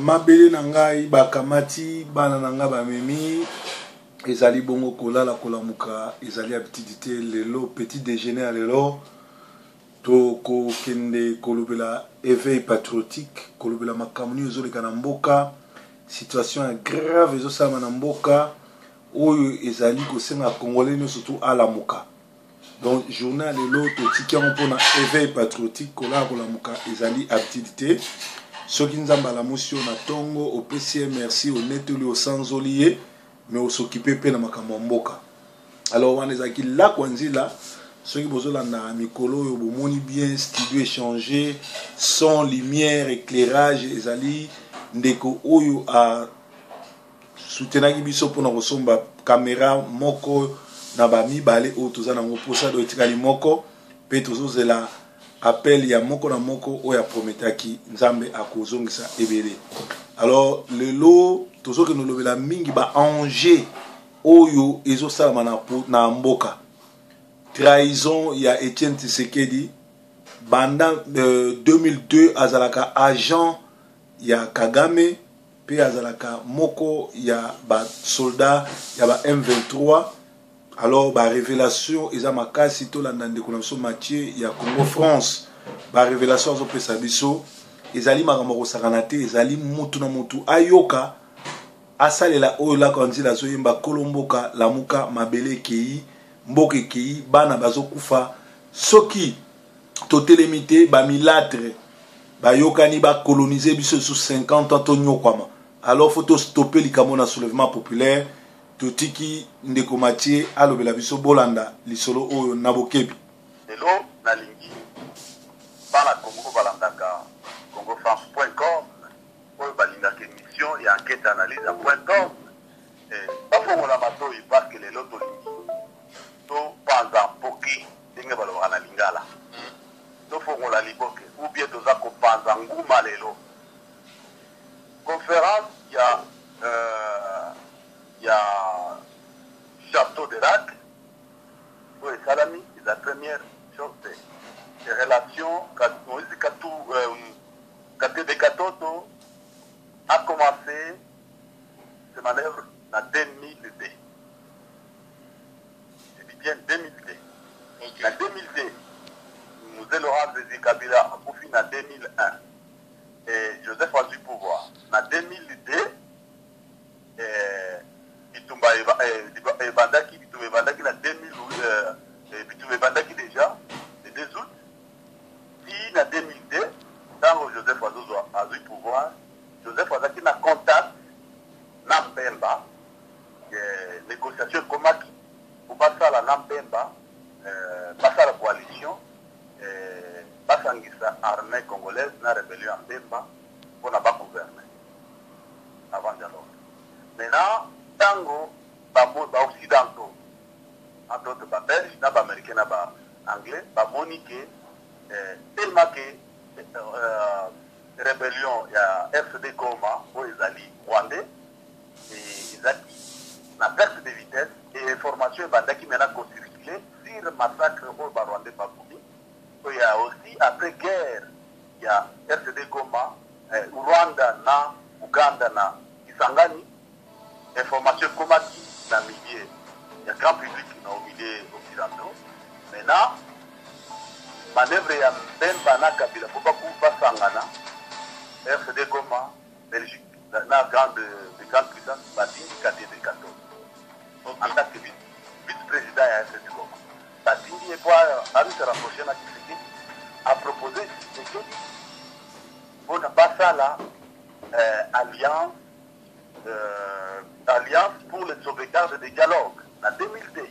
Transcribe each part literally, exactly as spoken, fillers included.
mabele nangai bakamati bana nanga bamemi ezali bongo kolala kolamuka ezali abitidité lelo petit déjeuner lelo to ko kende kolobela éveil patriotique kolobela makamuni ezoleka na mboka situation grave ezosala na mboka oyo ezali kosenga congolais no surtout alamuka. Donc journal lelo to tikiango pona éveil patriotique kolala kolamuka ezali abitidité. Ceux qui nous ont balamoussé na tongo au P C M merci au netuli au sanzolier mais au s'occuper pe na makamboka. Alors on est là kwanzila ceux qui bozo na mikolo yo bomoni bien studio échanger son lumière éclairage ezali ndeko oyo a soutenaki biso pona kosomba caméra moko na ba mibale o tozana ngo posa do etikali moko pe tozozela appel ya moko na moko oya prometaki nzambe akozongisa ebele. Alors lelo tozoke no lobela mingi ba Angers oyo ezosala na na mboka trahison ya Etienne Tshisekedi banda euh, deux mille deux azalaka agent ya Kagame pe azalaka moko ya ba soldat ya ba M vingt-trois. Alors, la révélation, ils ont makasi to la ndeko na biso Mathieu ya Congo France. La révélation zo pesa biso, ezali makambo sakanate, ezali mutu na mutu ayoka asalela oyo la kanzila zo yemba kolomboka lamuka mabele kei, mboke kei, bana bazo kufa soki totelemite ba milatre ba yokani ba coloniser biso sous cinquante ans to nyokwama. Alors faut to stopper likamo na soulèvement populaire. Totiki ndeko Mathieu alobela biso bolanda lisolo oyo nabokebi lelo nalingi bana Congo balandaka congo france point com oyo balingaka émission ya enquête analyse point com eh bafongola matoi parce que lelo tolingi to panza mpoki ndenge balobaka na lingala tofongola liboke ou bien toza kopanza nguma lelo conférence ya euh, il y a Château de Lac, où est Salami, c'est la première chose des relations. Moïse Katou, Katé de Katoto a commencé ses manœuvres en deux mille deux. Je dis bien deux mille deux. Okay. En deux mille deux, nous allons Laurent Kabila a profité en deux mille un. Et Joseph a du pouvoir. En deux mille deux, et Bitumba et Bandaki, Bitumba et Bandaki, la deux mille, Bitumba et Bandaki déjà, le deux août. Si, en deux mille deux, quand Joseph Azozo a eu pouvoir, Joseph Azaki n'a contact, n'a Pemba, négociation Komaki, pour passer à la Nampemba, passer à la coalition, passer à l'armée congolaise, n'a rébellion en Pemba, pour n'a pas gouverner. Avant d'alors. Maintenant, tango babo ba occidentaux en d'autres ba belge na ba américain na ba anglais ba monique eh, tellement que euh, rébellion ya F C D Goma ou ezali rwandais et ezaki na perte de vitesse et information bandaki mena ko circuler sur massacre au ba rwandais ba komi il y a aussi après guerre il y a F C D Goma eh, Rwanda na Uganda na Kisangani. Information comme qui dans le milieu, il y a grand public qui au milieu occidentaux. Maintenant, manœuvre ya Mbemba na Kabila, faut pas couper Sangana, R C D Goma, Belgique, la grande, de grande puissance, Batini K T B quatorze. En tant que vice-président à R C D Goma. Batini et pour aller se rapprocher à Tshisekedi, a proposé Tshisekedi pour ne pas ça là, euh, alliance. Euh, alliance pour le sauvegarde des dialogues en deux mille deux.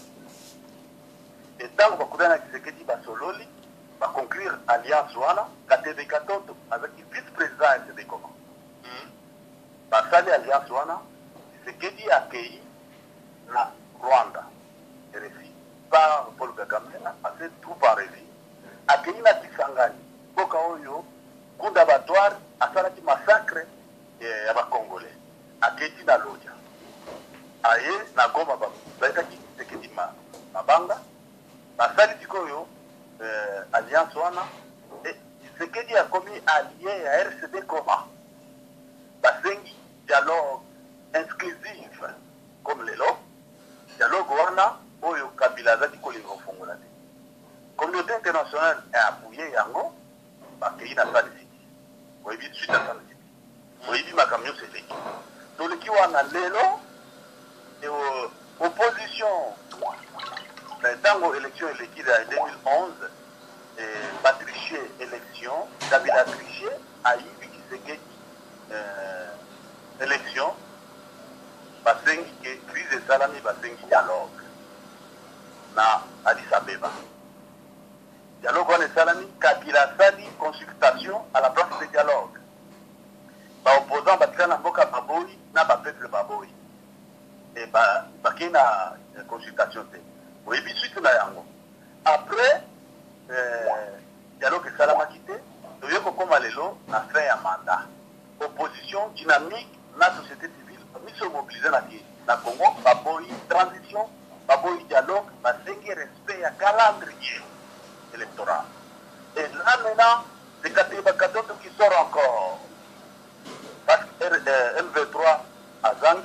Et tant que vous avez dit Basololi, va conclure alliance Wana, K T B quatorze, avec le vice-président R C D Goma. Basali alliance Wana, c'est que dit accueilli la Rwanda, R F I, par Paul Kagame, assez tout par R F I, accueilli la Kisangani, Boka Oyo, coup d'abattoir, à Salati massacre, et à Congolais. Aketi na loja aye na Goma ba baita ki tekedi ma mabanga basali tikoyo euh, alliance wana et Tshisekedi a commis allié à R C D Goma oyo Kabila azaki kolinga kofongola te. Communauté internationale est appuyée yango bakei na Sun City. Oyebi suite à Sun City. Oyebi makambo nyonso eleki. Toleki wana lelo opposition ntango élection eleki ya deux mille onze batriche élection Kabila triche ayibi Tshisekedi élection basengi ke crise esalami basengi dialogue na Addis Abeba. Dialogue wana esalami Kabila asali consultation à la place de dialogue. Baopposant batika na mboka baboyi na bapeuple baboyi. Et bakei na consultation te. Oyebi suite na yango. Après dialogue esalamaki te, toye kokoma lelo na fin ya mandat. Opposition dynamique na société civile miso mobilisé na na Congo baboyi transition baboyi dialogue basengi respect ya calendrier électoral. Et là maintenant c'est Kateba Katoto qui sort encore parce que M vingt-trois a Zangi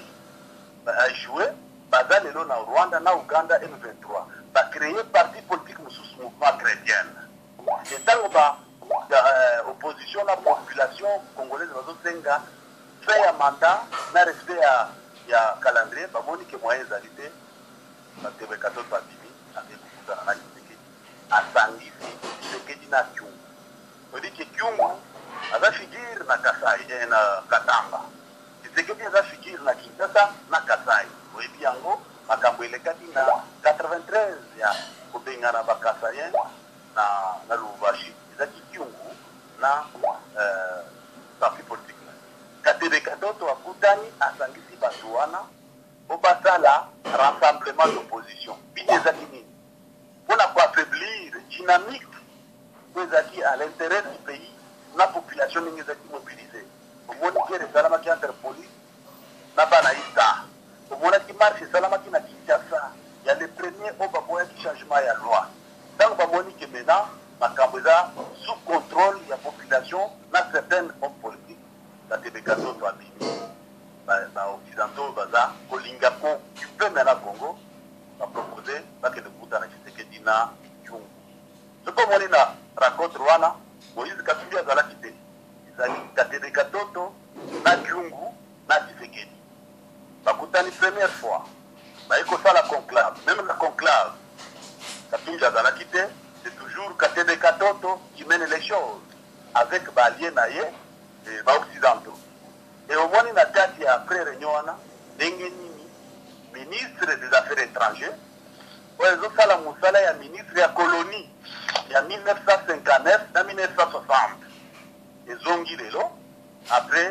a échoué, baza lelo na Rwanda na Uganda M vingt-trois ba créer parti politique mususu mouvement chrétien. Et tant ba opposition la population congolaise bazosenga fait un mandat na respect ya ya calendrier bamoni ke moyen ezali te batebe katoto babimi akekutana na Tshisekedi asangisi Tshisekedi na Kyungu odi ke Kyungu aza figure na Kasai na Katanga Tshisekedi aza figure na Kinshasa na Kasai oyebi yango makambo elekaki na quatre-vingt-treize ya kobengana bakasayen na na Lubumbashi ezaki Kyungu na euh, parti politique Katebe Katoto akutani asangisi bato wana obasala rassemblement d'opposition bide ezaki nini mpona koaffaiblir dynamique po ezaki à l'intérêt du pays na population ndenge ezaki mobilisé omoni guerre esalamaki entre police na bana ista omonaki marche esalamaki na Kinshasa ya le premier oyo baboyaki changement ya loi ntango bamoni ke maintenant makambo eza sous contrôle ya population na certaines hommes politiques Katebe Katoto abimi ba-occidentaux baza kolinga kocupe mena Congo bapropose bakende kuta na Tshisekedi na Kyungu soko omoni na rencontre wana Moïse Katumbi azalaki te ezali Katebe Katoto na Kyungu na Tshisekedi bakutani première fois baye kosala conclave même la conclave Katumbi azalaki te c'est toujours Katebe Katoto qui mène les choses avec baallié na ye occidentaux. Et au moins, il a dit à frère Nyona, Dengenini, ministre des Affaires étrangères, où ils ont fait la moussala, il y a ministre de la colonie, il y a mille neuf cent cinquante-neuf, en mille neuf cent soixante. Ils ont dit les après,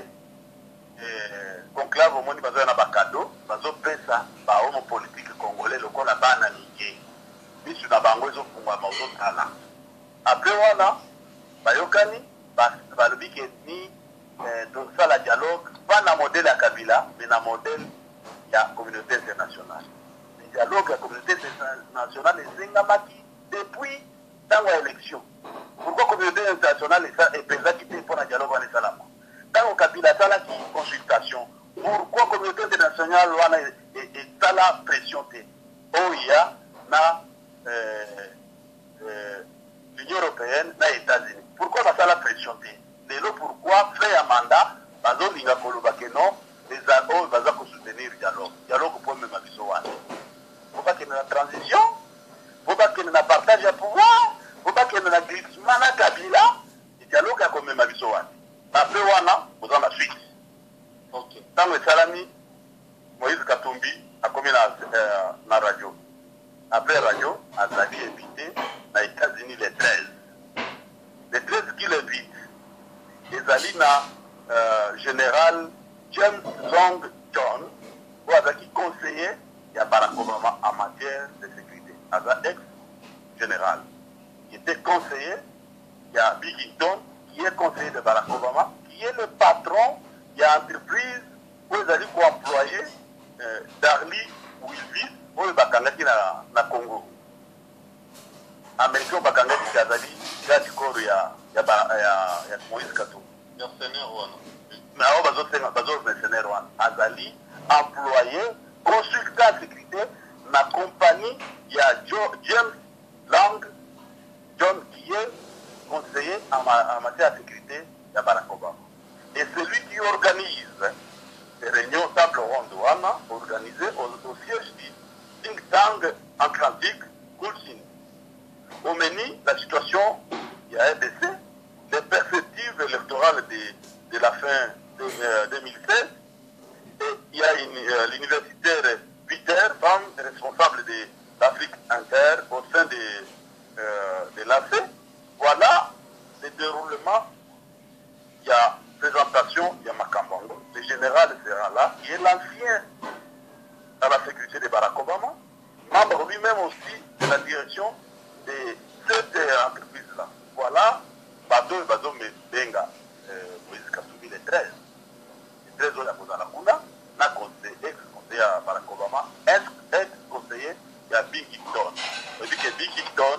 conclave au monde, ils ont un cadeau, ils ont fait ça, par homme politique congolais, le qu'on a ban à Niger. Mais sur la bango, ils ont fait un peu après, voilà, Bayokani, balobi ke ni tosala dialogue pas na modèle ya Kabila mais na modèle ya communauté internationale. Le dialogue ya communauté internationale esengamaki depuis ntango ya élection. Pourquoi communauté internationale epenzaki te mpo na dialogue wana esalama? Ntango Kabila asalaki consultation, pourquoi communauté internationale wana esala pression te? Oya na l'Union européenne na États-Unis. Pourquoi va ça la pression? Lelo pourquoi faire un mandat, bazo linga koloba que non, les alliés va soutenir le dialogue. Dialogue pour même abiso wana. Faut pas qu'il y ait une transition, faut pas qu'il y ait un partage de pouvoir, faut pas qu'il y ait un glissement na Kabila, le dialogue a quand même abiso wana. Après wana, vous en la suite. OK. Dans le salami, Moïse Katumbi a commis la na radio. Après radio, a Zali invité aux États-Unis les treize. Les treize qui l'invitent, les alina euh, général James Long John, ou avec conseiller, il y a Barack Obama en matière de sécurité. Avec ex-général. Il était conseiller, il y a Bigington, qui est conseiller de Barack Obama, qui est le patron, il y a entreprise, où ils allaient employer euh, Darly Wilvis, où ils vont na Congo. Américain bakangaki kazali gadi koro ya ya ya ya Moïse Katumbi mercenaire wana na o bazo senga bazo mercenaire wana azali employé consultant sécurité na compagnie, il y a Joe, James Lang, John qui est conseiller en, en matière de sécurité de Barack Obama. Et c'est lui qui organise les réunions table ronde Wana, organisées au, au siège du think tank atlantique Coulson. Au menu, la situation, il y a R D C, les perspectives électorales de, de la fin de euh, deux mille seize, et il y a euh, l'universitaire Peter, femme responsable de l'Afrique inter au sein de, euh, de l'A C. Voilà le déroulement. Il y a présentation, il y a Makambongo, le général sera là, qui est l'ancien à la sécurité de Barack Obama, membre lui-même aussi de la direction de cette entreprise-là. Voilà, Bado et Bado Benga, Moïse Katumbi, les treize. Les treize autres à la Kuna, n'a conseillé, ex-conseiller à Barack Obama, ex-conseiller, il y a Bill Clinton. On dit que Bill Clinton,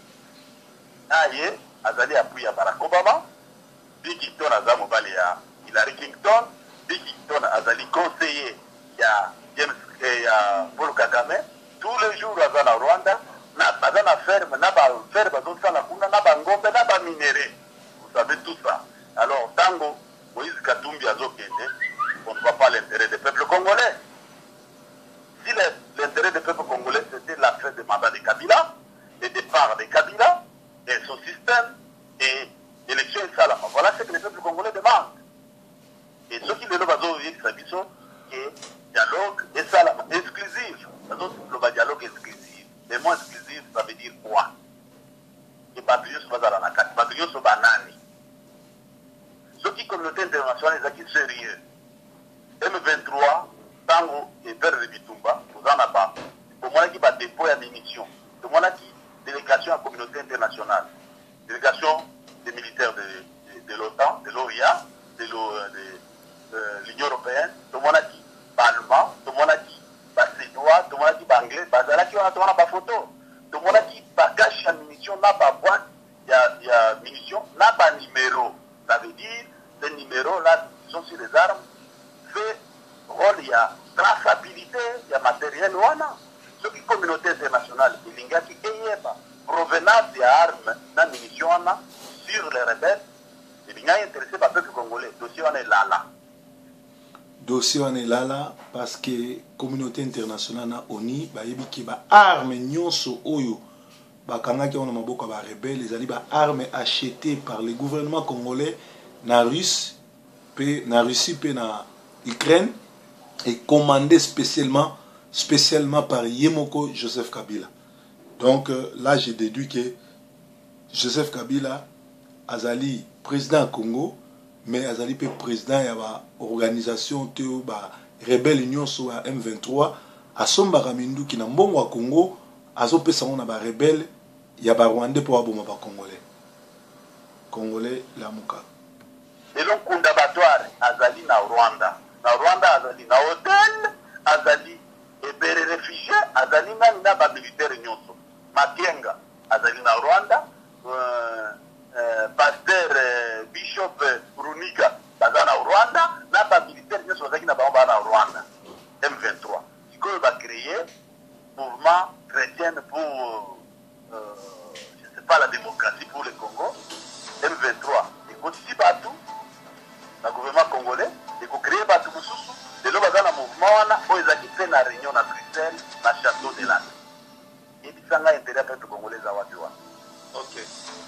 aïe, Azali appuyé à Barack Obama, Bill Clinton a mobile à Hillary Clinton, Bill Clinton a Azali conseiller, il y a James et Paul Kagame, tous les jours à Zana Rwanda, na bazana ferme, na ba ferme, bazon sala kuna, na ba ngombe, na ba minéré. Vous savez tout ça. Alors, Tango, Moïse Katumbi Azokende, on ne voit pas l'intérêt des peuples congolais. Si l'intérêt des peuples congolais, c'était la fin des mandats de Kabila, le départ de Kabila, et son système, et l'élection et ça, voilà ce que les peuples congolais demandent. Et ceux qui le disent, ils savent que dialogue et ça, exclusif. Le dialogue exclusif. Les mots exclusifs, ça veut dire quoi? Les bataillons sont dans la carte, les bataillons sont banani. Ceux qui communauté internationale, ils sont sérieux. M vingt-trois, Tango et Père de Bitumba, vous en avez pas. Pour moi, qui va déployer la munition. Pour moi, qui délégation à la communauté internationale. Délégation des militaires de, de, de l'OTAN, de l'O I A, de l'Union européenne. Pour moi, qui Parlement, tout le monde qui va sédois, tout le monde qui va anglais, bazala qui va tourner ma photo. Tout le monde qui va cacher la munition, n'a pas boîte, il y a, y a munition, n'a pas numéro. Ça veut dire, les numéros là, qui sont sur les armes, fait rôle, il y a traçabilité, il y a matériel, voilà. Ce qui est communauté internationale, il y a qui est provenance des armes, la munition, sur les rebelles, il y a intéressé par le peuple congolais. Le dossier, on est là, là. Dossier on est là là parce que communauté internationale na oni ba yebi ki ba armes nyonso oyo ba kanga ki on maboko ba rebelle les ali ba armes achetées par le gouvernement congolais na Russie pe na Russie pe na Ukraine et commandées spécialement spécialement par Yemoko Joseph Kabila. Donc euh, là j'ai déduit que Joseph Kabila azali président Congo mais azali pe président ya ba organisation teo ba rebelle union so à M vingt-trois asomba kamindu ki na mbongo wa Congo azopesa na ba rebelle ya ba Rwandais pour aboma ba Congolais Congolais la muka et donc kundabatoire azali na Rwanda na Rwanda azali na hôtel azali et bere réfugié azali na na ba militaire nyonso Makenga azali na Rwanda euh, euh, pasteur euh, bishop Runiga bazana Rwanda na ba militaire nyonso bazaki na ba na Rwanda M vingt-trois iko ba créer mouvement chrétien pour euh, je sais pas la démocratie pour le Congo M vingt-trois et continue partout le gouvernement congolais et ko créer partout mususu de lo bazana mouvement wana o ezaki fait na réunion na Bruxelles na château de l'Inde et bisanga intérêt peuple congolais za watu wa. OK.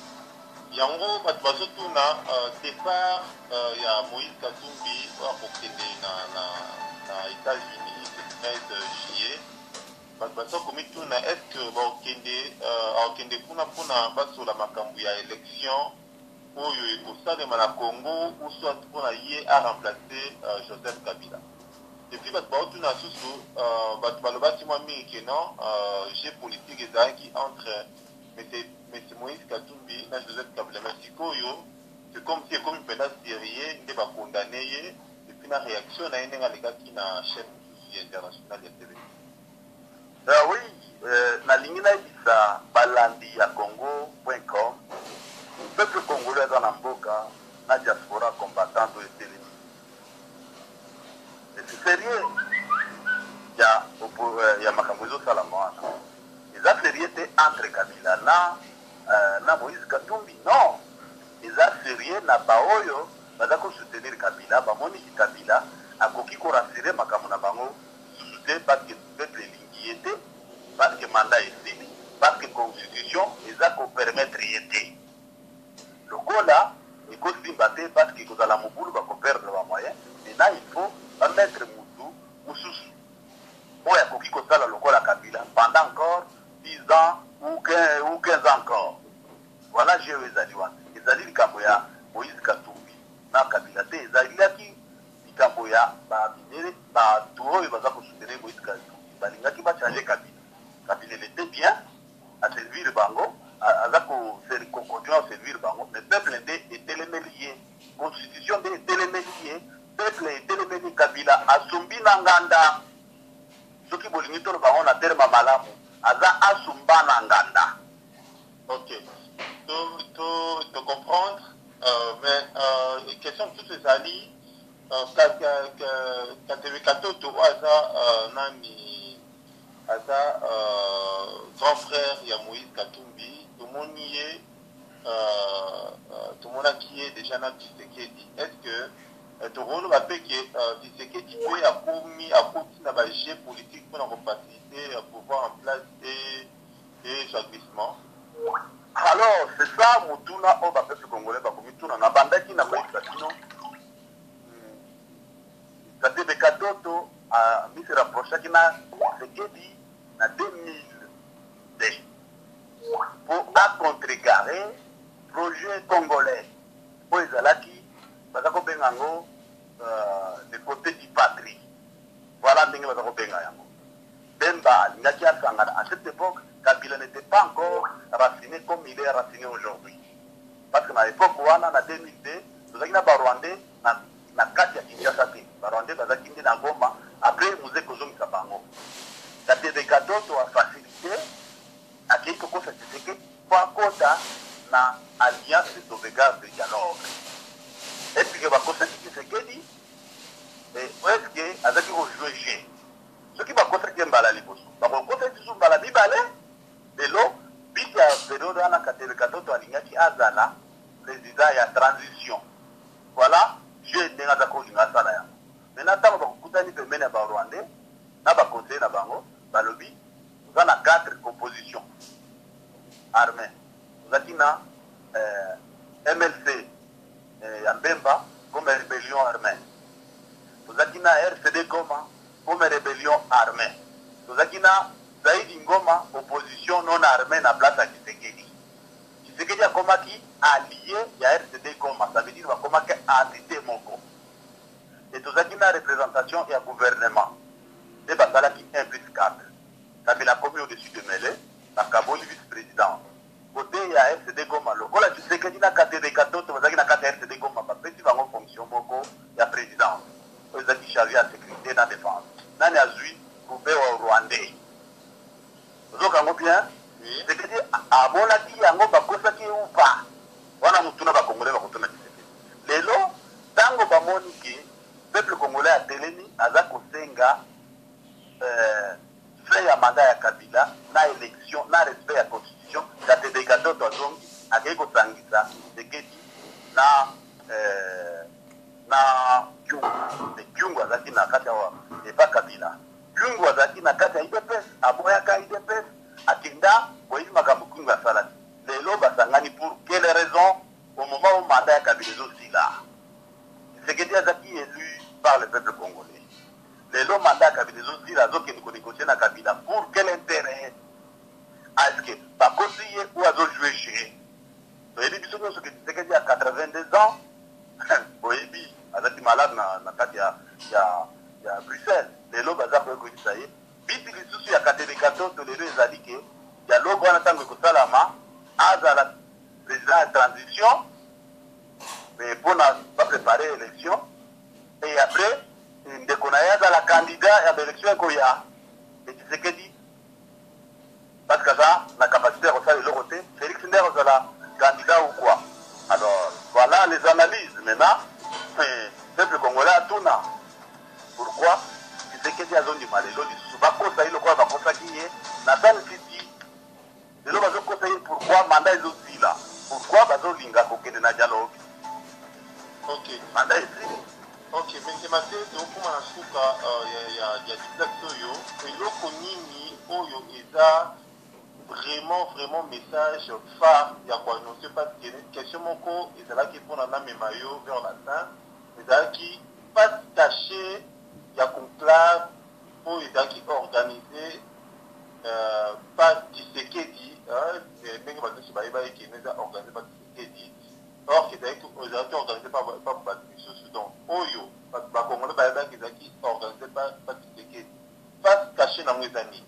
Yango bato bazotuna uh, départ uh, ya Moïse Katumbi akokende na na na États-Unis le treize juillet bato bazokomituna est ce que bakokende uh, akokende kuna mpona basola makambo ya élection oyo ekosalema na Congo ou soit mpona ye a remplacer uh, Joseph Kabila. Depuis bato baotuna susu uh, bato balobaki mwa mingi ke non uh, jeu politique ezalaki entre mais c'est Moïse Katumbi na Joseph Kabila Sikoyo c'est comme si comme pendant sérieux n'était pas condamné et puis la réaction na yenga lekaki na chaîne internationale ya T V. Ah oui, euh, na lingi na bisa balandi ya congo point com peuple congolais dans la mboka na diaspora combattant de télé. Et c'est sérieux. Ya ya makambo zo sala entre Kabila na euh, na Moïse Katumbi. Non, ils ont sérieux na baoyo bazako soutenir Kabila, bamoni ki Kabila akoki ko rassurer makambo na bango soutenir parce que peuple lingi était, parce que mandat est fini, parce que constitution eza ko permettre yete. Le go là, il faut se parce que vous allez mobulu va perdre les moyens. Maintenant il faut mettre Moutou, Moussous. Pour y avoir qui ça le go la Kabila pendant encore dix ans ou quinze ans encore. Voilà j'ai eu les alliés. Les alliés Kamboya, Moïse Katumbi, na Kabila te les alliés qui Kamboya ba binere ba tuo il va ça pour soutenir Moïse Katumbi. Balinga qui va changer Kabila. Kabila il était bien à servir le Bango. Azako continuer à servir Bango, mais le peuple était les lié. Constitution était les lié. Peuple était les lié. Kabila asumbi nanganda. Ce qui veut dire que Bango na terme malamu. Aza asumba nanganda. Ok. Tu comprendre, euh, mais euh, question de tous ces alliés, quand tu veux kato tu vois ça, nani, aza grand frère ya Moïse Katumbi. Tout le monde y est, euh, tout le monde qui est déjà dans Tshisekedi. Est-ce que tout le monde va payer que Tshisekedi peut avoir mis à côté de la géopolitique pour nous faciliter le pouvoir en place et et son glissement? Alors, c'est ça, Moutuna, au peuple congolais, parce que Moutuna, na banda qui n'a pas eu ça, sinon, ça fait des cadeaux à mis se rapprocher qui n'a Tshisekedi en deux mille deux. Pour contrecarrer le projet congolais. Pour les alaki, parce que Bengango, le côté du patrie. Voilà ce que nous avons fait. Bemba, à cette époque, Kabila n'était pas encore raciné comme il est raciné aujourd'hui. Parce qu'à l'époque, en deux mille deux, nous avons des Rwandais, na kati ya Kinshasa te. Rwandais, nous avons des Goma, après, nous avons des Kabango. Ça te décado, tu as facilité. Aki koko sa Tshisekedi kwa kota na alliance de sauvegarde de dialogue. Et puis que va kosa Tshisekedi est-ce que avec qui vont jouer chez ceux qui va kosa qui mbala liboso ba kosa tisu mbala bibale lelo bika période na katebe katoto alingaki azala président ya transition. Voilà, je n'enga za ko linga sala ya. Maintenant tant ba kutani pembeni ba Rwandais na ba conseiller na bango ba lobby nous avons quatre compositions armées. Nous avons euh, M L C euh, Mbemba comme rébellion armée. Nous avons R C D Goma comme rébellion armée. Nous avons Zaïdi Ngoma, opposition non armée na place à Tshisekedi. Tshisekedi a comme qui allié à R C D Goma, ça veut dire qu'il a comme entité Moko. Et nous avons une représentation et un gouvernement. Et ça qui un plus quatre. Kabila commis au-dessus de Mélé, la Kaboli vice-président. Côté il y a R C D Goma, le Gola tu sais que tu as quatre des quatre autres, vous avez quatre R C D Goma, parce que tu vas en fonction beaucoup, il y a président. Vous avez chargé à sécurité, dans la défense. Nani a joué, coupé au Rwandais. Vous avez bien? C'est que à mon avis, il y a un peu qui est ou pas. On a moutouna ba Congolais, ba kotona Tshisekedi. Lelo, tango ba moniki, peuple congolais a téléni, aza kosenga, euh, fait ya mandat ya Kabila na élection na respect ya constitution ya dégato tozongi akei kosangisa Tshisekedi na euh, na Kyungu de Kyungu azaki na kati wa et pas Kabila Kyungu azaki na kati ya I D P S aboyaka I D P S akinda boyima makambo Kyungu asala lelo basangani pour quelle raison au moment où mandat ya Kabila aussi là Tshisekedi azaki élu par le peuple congolais. Les lots mandats Kabila aussi la zone qui nous négocier na Kabila pour quel intérêt est-ce que pas conseiller ou à jouer chez donc il dit ce que Tshisekedi a quatre-vingt-deux ans boyebi azaki malade na na kati ya ya ya Bruxelles les lots baza ko ko ça y est biti lisusu ya katebe katoto lelo ezali ke ya logo wana tango ko salama azala président de transition mais pour na préparer l'élection et après Ndekonaya dans la candidat à l'élection Koya et Tshisekedi parce que ça la capacité de refaire le côté Félix Ndero est la candidat ou quoi. Alors voilà les analyses maintenant le peuple congolais a tout là. Pourquoi Tshisekedi a zone du mal et l'autre sous bako ça il quoi bako ça qui est Nathan City de mandat ezosila là. Pourquoi bazolinga kokende na dialogue? Ok. Mandat ezili. Ok, mais Mathieu, donc pour ma souka, il y a il y a du plateau et l'autre nini oyo eza vraiment vraiment message phare il y a quoi non c'est pas question mon co et c'est là qui prend la même maillot vers la fin et là qui pas caché il y a conclave pour et là qui organisé euh, pas Tshisekedi hein mais que parce que bah il va qui n'est organisé pas Tshisekedi or qui est organisé par par Patrice Soudan oyo ba congolais ba ba qui organisé par pas Tshisekedi pas caché dans mes amis.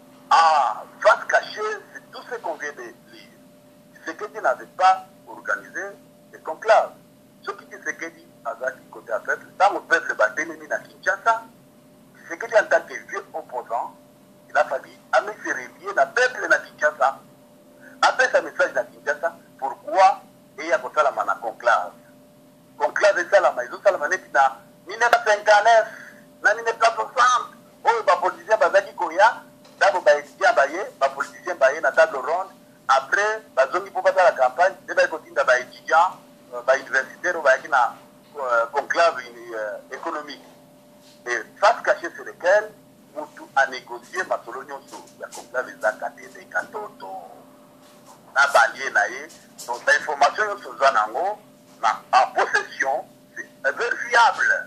Ah, face cachée, c'est tout ce qu'on vient de lire. Tshisekedi n'avait pas organisé des conclaves. Ce qui Tshisekedi avait dit côté à peuple, dans le peuple Batélémi à Kinshasa, Tshisekedi en tant que vieux opposant, il a fallu amener ses réveillés dans le peuple à Kinshasa. Après ce message à Kinshasa, pourquoi il y a comme ça la mana conclave? Conclave et ça la maison, ça la manette na mille neuf cent cinquante-neuf, na mille neuf cent soixante, oh, bah, politicien Bazaki Koya. D'abord, les étudiants, les politiciens, dans la table ronde. Après, les hommes qui peuvent faire la campagne, les étudiants, les universitaires, les conclave économique. Et face cachée sur lesquels, Moutou a négocié ma solution sur la conclave des académies, des cantotos. La bannière, donc l'information sur Zanango, en possession, c'est vérifiable.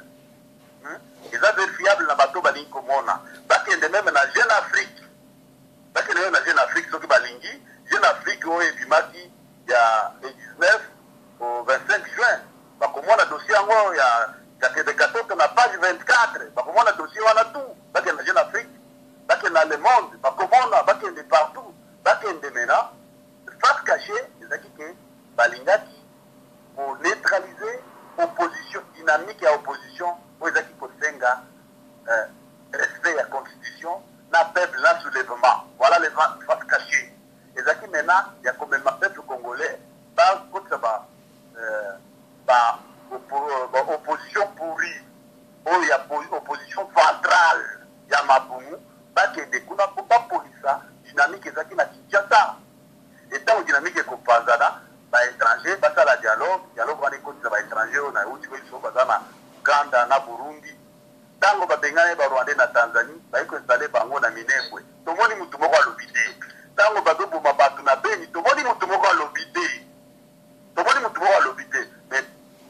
Ils sont vérifiables dans le bateau Balingi Komona. Parce qu'il y a même en Jeune Afrique. Parce qu'il y a même en Jeune Afrique, ce qui est Balingi. Jeune Afrique, il y a le dix-neuf au vingt-cinq juin. Parce que moi, le dossier, il y a des quatorze dans la page vingt-quatre. Parce que moi, le dossier, on a tout. Parce qu'il y a en Jeune Afrique. Parce qu'il y a le monde. Parce que moi, parce qu'il y a partout. Parce qu'il y a des maintenant. Face cachée, c'est qui que Balingaki, pour neutraliser opposition dynamique et opposition. Pour les qui senga euh, respect de la constitution, la peuple, la soulèvement. Voilà les faces cachées. Et ça qui maintenant, il y a quand même un peuple congolais, par contre, bah, euh, bah, opposition pourrie, oh, il y a opposition centrale, il y a Maboumou, bah, qui est des coups, pas pour ça, dynamique, et ça qui n'a pas et tant que dynamique est composada, bah, étranger, bah, ça la dialogue, dialogue, on est contre, bah, étranger, on a eu, tu vois, ils sont, bah, Uganda na Burundi tango babengane ba Rwanda na Tanzanie baiko installer bango na Minembwe tomoni mutu moko alobite tango bazobo mabatu na Beni tomoni mutu moko alobite tomoni mutu moko alobite mais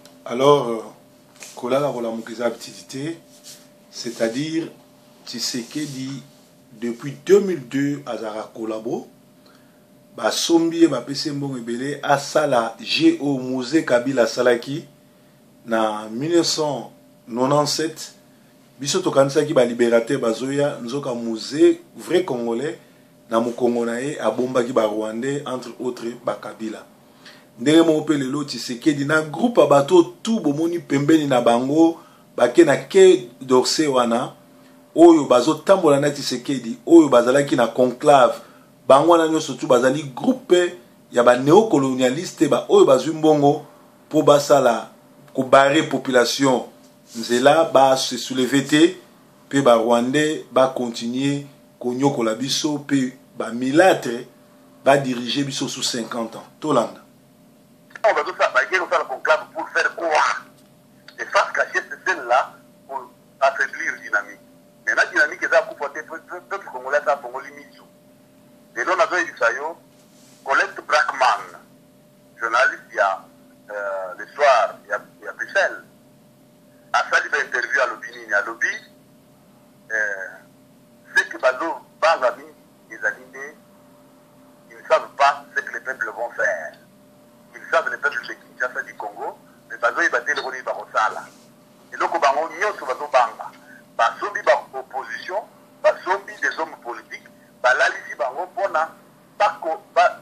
alors kolala kola mukiza petitité c'est-à-dire Tshisekedi depuis deux mille deux azara kolabo ba sombi ba pese mbongo ebele asala Géo Musée Kabila salaki na mille neuf cent quatre-vingt-dix-sept biso tokanisaki ba libérateur bazoya nzoka musée vrai congolais na mokongo na ye abombaki ba rwandais entre autres ba Kabila ndenge mo pe lelo Tshisekedi na groupe bato tout bomoni pembeni na bango bake na ke d'Orsay wana oyo bazotambola na Tshisekedi oyo bazalaki na conclave bango na nyonso tout bazali groupe ya ba néocolonialiste ba oyo bazwi mbongo po basala ko barrer population nzela ba se soulever te pe ba rwandais ba continuer ko nyokola biso pe ba milâtre ba diriger biso sous cinquante ans tolanda on va tout ça ba gero ça le conclave pour faire quoi et face cacher cette scène là pour affaiblir dynamique mais la dynamique est à couper peuple congolais ça congolais mission et là on a vu ça yo Colette Brackman journaliste il y a euh, le soir il y a, il y a Bruxelles à ça il fait interview à l'Obini à l'Obi euh, c'est que Bazo Bazami les animés ils ne savent pas ce que les peuples vont faire ils savent les peuples de Kinshasa du Congo mais Bazo il battait le rôle de Barosala et donc Bango Nyoso Bazo Banga Basombi ba opposition Basombi des hommes politiques Balalisi Bango Pona Bako ba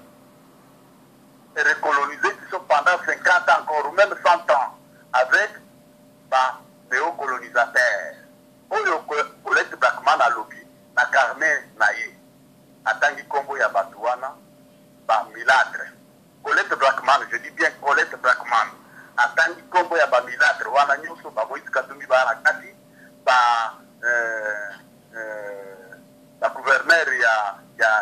recoloniser pendant cinquante ans encore ou même cent ans avec bah, néocolonisateur. Oyo Colette Brackman a lobby na Carmen Naye atangi kombo ya Batouana ba milâtre. Colette Brackman, je dis bien Colette Brackman atangi kombo ya ba milâtre wana nyuso ba Moïse Katumbi ba na kasi ba euh euh la gouverneur ya ya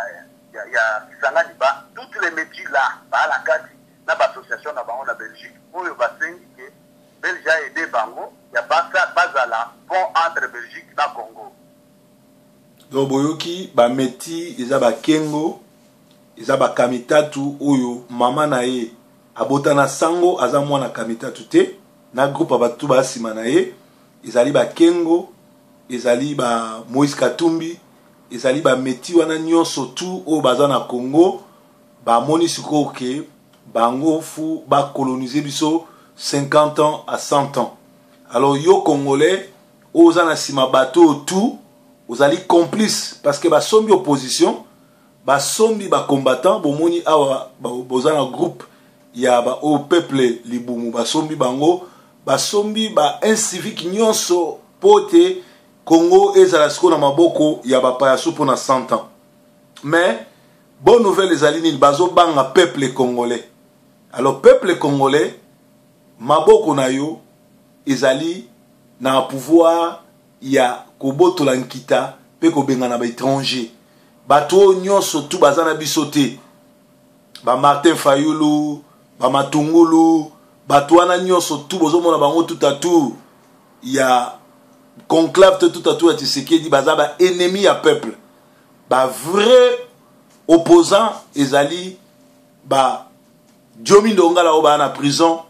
ya ya Kisangani ba toutes les métiers là ba la kati na ba association na bango na Belgique oyo basengi ke Belgique a aidé bango ya basa bazala pont entre Belgique na Congo. Donc boyoki ba meti eza ba kengo eza ba kamitatu oyo mama na ye abota na sango aza mwana kamitatu te na groupe abatu ba sima na ye ezali ba kengo ezali ba Moïse Katumbi ezali ba meti wana nyonso tu oyo baza na Congo ba moni siko ke bango fu ba coloniser biso cinquante ans à cent ans. Alors yo congolais oza na sima bato tout ozali complice parce que ba sombi opposition ba sombi ba combattant bomoni awa boza na groupe ya ba au peuple libumu ba sombi bango ba sombi ba incivique nyonso pote Congo ezala siko na maboko ya ba payaso pona cent ans. Mais bonne nouvelle ezali ni bazo banga peuple congolais. Alors peuple congolais maboko na yo ezali na pouvoir ya kobotola nkita pe kobenga na ba étranger. Bato nyonso tu bazana bisote. Ba Martin Fayulu, ba Matungulu, bato wana nyonso tu bozo mona bango tout à tout. Ya conclave tout à tout à Tshisekedi baza ba ennemi ya peuple. Ba vrai opposant ezali ba Diomi Ndongala oba na prison.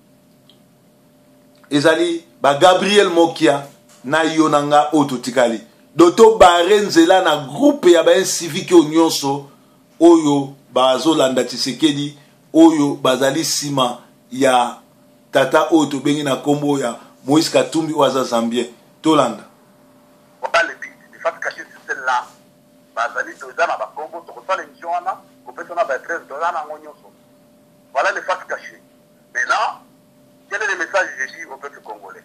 Ezali ba Gabriel Mokia na yonanga ototikali. Doto barenzela na groupe ya ba civique nyonso oyo bazo landa Tshisekedi oyo bazali sima ya tata oto bengi na kombo ya Moïse Katumbi waza Zambien tolanda. Voilà le but, il faut cacher sur celle-là. Bazali tozana ba kombo to ko sala émission wana ko pesa na ba treize dollars na nyonso. Voilà les faits cachés. Maintenant, quel est le message que je dis au peuple congolais?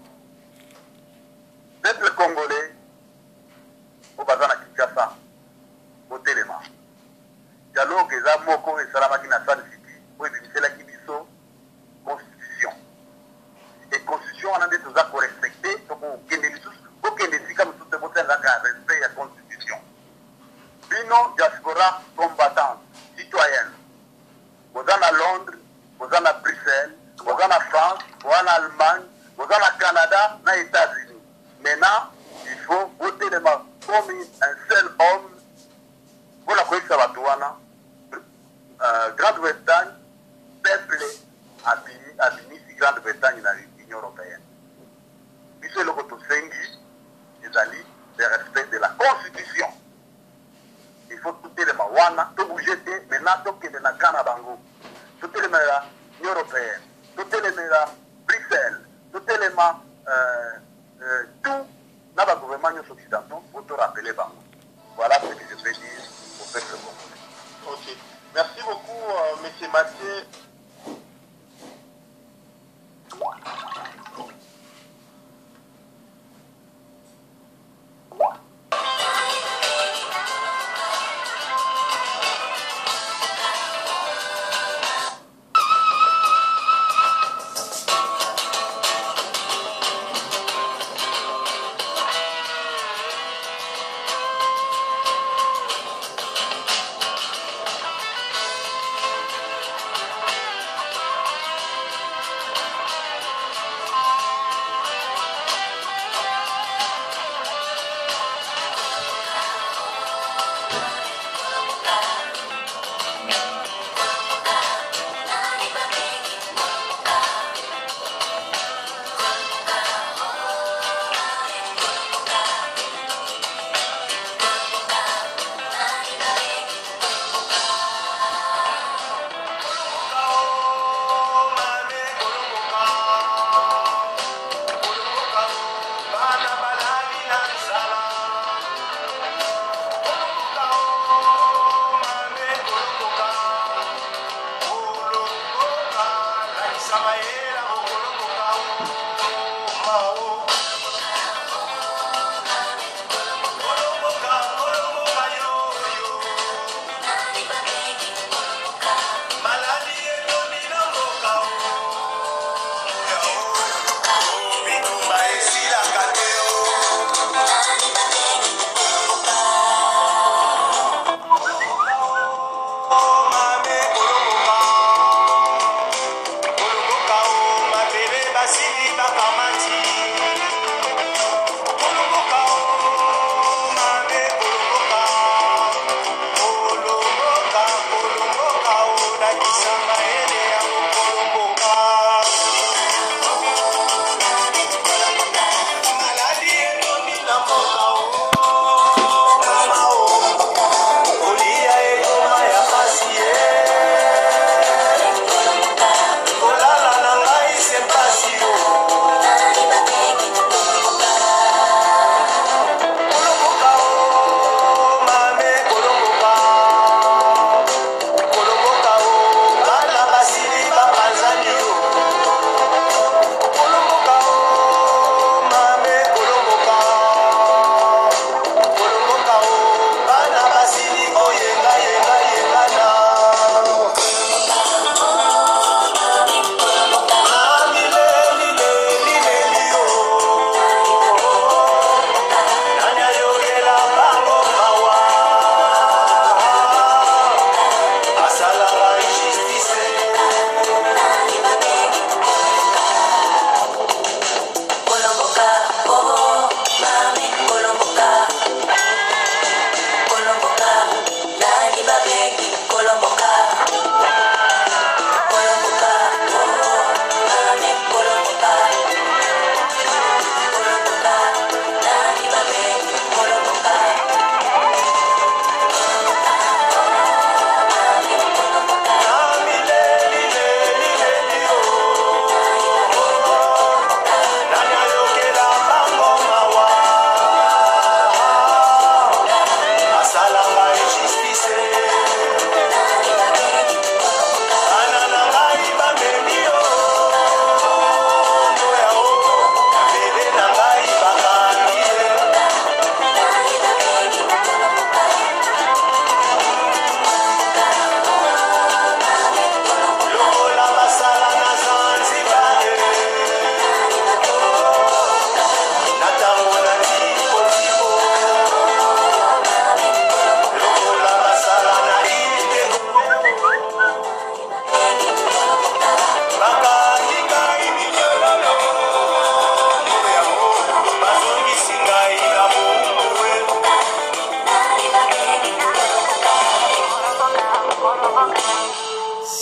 Le peuple congolais, au Bazana Kinshasa, au Téléma, dialogue eza moko et salamaki na Sun City, au ebimisa ki biso constitution. Et constitution on a dit tout ça pour respecter, donc au kende lisusu, au kende sika musu te botenga ka respect la constitution. Bino diaspora combattante, citoyenne. Vous êtes à Londres, vous êtes à Bruxelles, vous êtes en France, vous êtes en Allemagne, vous êtes au Canada, aux États-Unis. Maintenant, il faut voter les mains comme un seul homme pour la Coïse Sabatouana, euh, Grande-Bretagne, peuple administre Grande-Bretagne dans l'Union européenne. Monsieur le Kotosengi, ils allaient le respect de la Constitution. Il faut tout les mains, tout bouger, maintenant, tout qui est dans le Canada, tout les mains l'Union européenne, tout les mains Bruxelles, tout les mains euh, euh, tout dans le gouvernement occidental pour te rappeler Bango. Voilà ce que je peux dire au peuple congolais. Ok. Merci beaucoup, euh, M. Mathieu.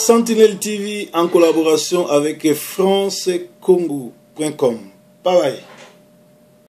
Sentinelle T V en collaboration avec france congo point com. Bye bye.